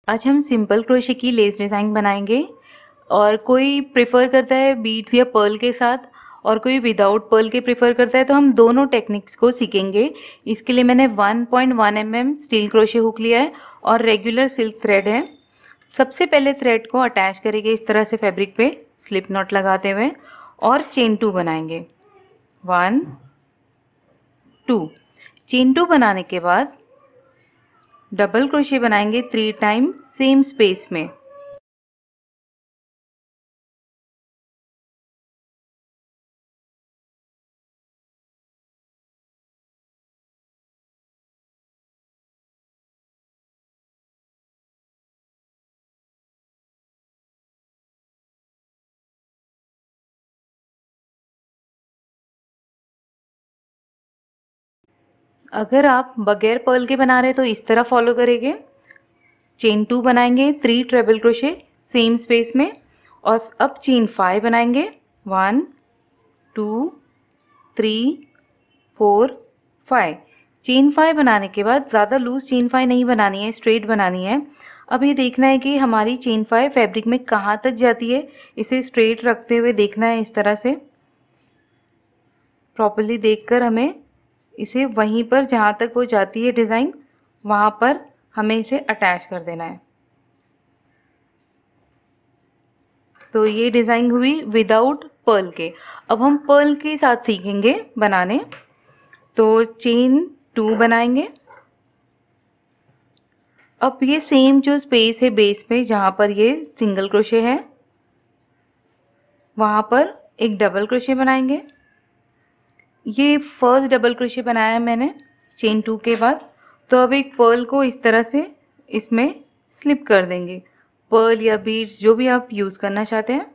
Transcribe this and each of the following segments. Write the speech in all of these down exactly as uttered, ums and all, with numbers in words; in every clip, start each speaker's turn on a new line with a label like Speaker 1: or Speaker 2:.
Speaker 1: आज हम simple crochet की लेस डिज़ाइन बनाएंगे और कोई प्रेफर करता है बीड्स या पर्ल के साथ और कोई विदाउट पर्ल के प्रेफर करता है, तो हम दोनों टेक्निक्स को सीखेंगे। इसके लिए मैंने one point one M M steel crochet hook लिया है और रेगुलर सिल्क थ्रेड है। सबसे पहले थ्रेड को अटैच करेंगे इस तरह से फैब्रिक पे स्लिप नॉट लगाते हुए और चेन टू बनाएंगे। वन टू चेन टू बनाने के बाद डबल क्रोशे बनाएंगे थ्री टाइम सेम स्पेस में। अगर आप बगैर पर्ल के बना रहे हैं तो इस तरह फॉलो करेंगे। चेन टू बनाएंगे three triple crochet same space में और अब चेन फाइव बनाएंगे। One two three four five. Chain five बनाने के बाद ज़्यादा लूज चेन फाइव नहीं बनानी है, स्ट्रेट बनानी है। अब ये देखना है कि हमारी चेन फाइव फैब्रिक में कहाँ तक जाती है, इसे स्ट्रेट रखते हुए देखना है। इस तरह से प्रॉपर्ली देखकर हमें इसे वहीं पर जहाँ तक वो जाती है डिज़ाइन, वहाँ पर हमें इसे अटैच कर देना है। तो ये डिज़ाइन हुई विदाउट पर्ल के। अब हम पर्ल के साथ सीखेंगे बनाने। तो चेन टू बनाएंगे। अब ये सेम जो स्पेस है बेस पे जहाँ पर ये सिंगल क्रोशे है, वहाँ पर एक डबल क्रोशे बनाएंगे। ये फर्स्ट डबल क्रोशे बनाया है मैंने चेन टू के बाद। तो अब एक पर्ल को इस तरह से इसमें स्लिप कर देंगे, पर्ल या बीड्स जो भी आप यूज़ करना चाहते हैं,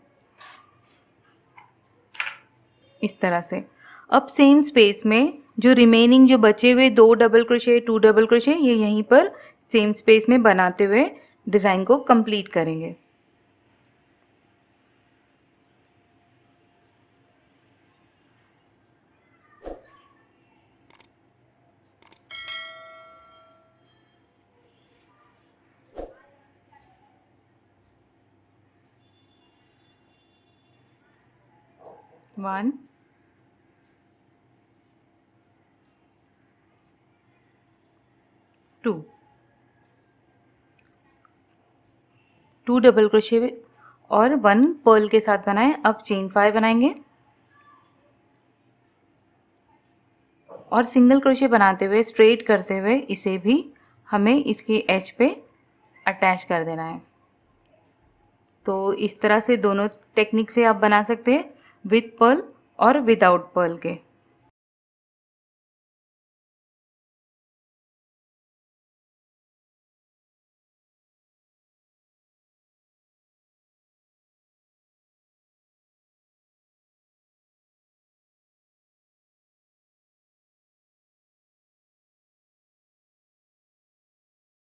Speaker 1: इस तरह से। अब सेम स्पेस में जो रिमेनिंग जो बचे हुए दो double crochet two double crochet, ये यहीं पर सेम स्पेस में बनाते हुए डिज़ाइन को कंप्लीट करेंगे। One two two double crochet और वन पर्ल के साथ बनाए। अब चेन फाइव बनाएंगे और सिंगल क्रोशे बनाते हुए स्ट्रेट करते हुए इसे भी हमें इसके एज पे अटैच कर देना है। तो इस तरह से दोनों टेक्निक से आप बना सकते हैं, विद पर्ल और विदाउट पर्ल के।